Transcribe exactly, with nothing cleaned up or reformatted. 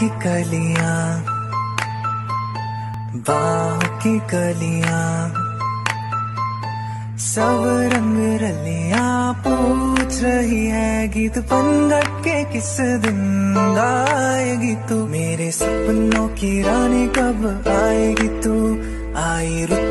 की कलियां, बाहों की कलियां, सब रंग रलियां पूछ रही है गीत बन के किस दिन गाएगी तू। मेरे सपनों की रानी कब आएगी तू, आई रुत